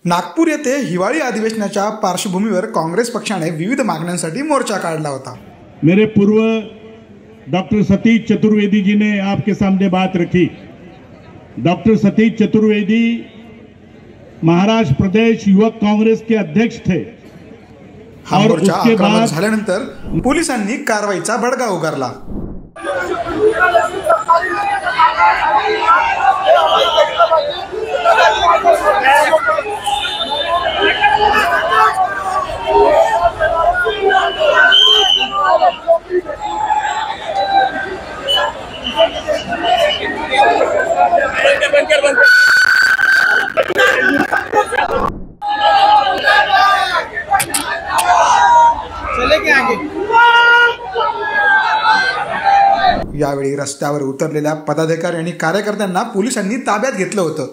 नागपूर येथे हिवाळी अधिवेशनाच्या पार्श्वभूमीवर काँग्रेस पक्षाने विविध मागण्यांसाठी मोर्चा काढला होता। मेरे पूर्व डॉक्टर सतीश चतुर्वेदी जी ने आपके सामने बात रखी। डॉक्टर सतीश चतुर्वेदी महाराष्ट्र प्रदेश युवक कांग्रेस के अध्यक्ष थे। हा मोर्चा आक्रमक झाल्यानंतर पोलिसांनी कारवाईचा बडगा उगारला। यावेळी रस्त्यावर उतरलेल्या पदाधिकारी आणि कार्यकर्त्यांना पोलिसांनी ताब्यात घेतलं होतं।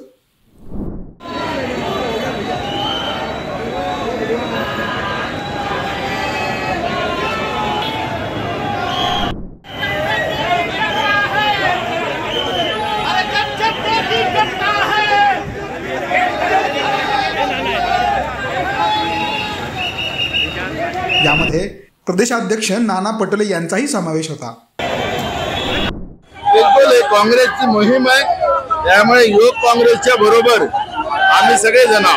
यामध्ये प्रदेशाध्यक्ष नाना पटोले यांचाही समावेश होता। बिल्कुल एक काँग्रेसची मोहीम आहे, त्यामुळे युवक काँग्रेसच्या बरोबर आम्ही सगळे जण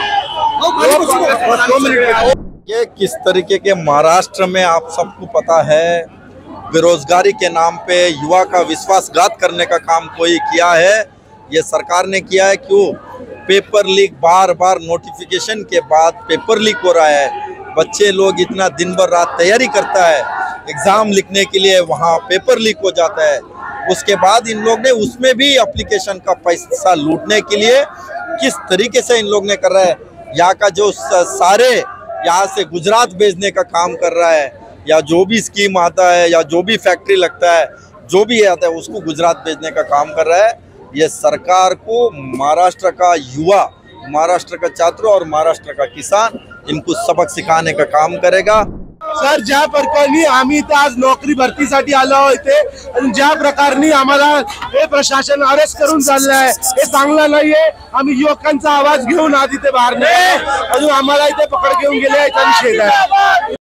ये किस तरीके के महाराष्ट्र में आप सबको पता है बेरोजगारी के नाम पे युवा का विश्वासघात करने का काम कोई किया है। ये सरकार ने किया है। क्यों पेपर लीक, बार बार नोटिफिकेशन के बाद पेपर लीक हो रहा है। बच्चे लोग इतना दिन भर रात तैयारी करता है एग्जाम लिखने के लिए, वहाँ पेपर लीक हो जाता है। उसके बाद इन लोग ने उसमें भी एप्लीकेशन का पैसा लूटने के लिए किस तरीके से इन लोग ने कर रहा है। यहाँ का जो सारे यहाँ से गुजरात भेजने का काम कर रहा है, या जो भी स्कीम आता है या जो भी फैक्ट्री लगता है, जो भी आता है उसको गुजरात भेजने का काम कर रहा है। ये सरकार को महाराष्ट्र का युवा, महाराष्ट्र का छात्र और महाराष्ट्र का किसान इनको सबक सिखाने का काम करेगा। सर, ज्या प्रकारे आम्ही इथे आज नोकरी भरतीसाठी आलो होते आणि ज्या प्रकारे आम्हाला हे प्रशासन अरेस्ट करून चाललं आहे, हे चांगलं नाहीये। आम्ही युवकांचा आवाज घेऊन आज इथे बाहेर नाही, अजून आम्हाला इथे पकड घेऊन गेले याचा निषेध आहे।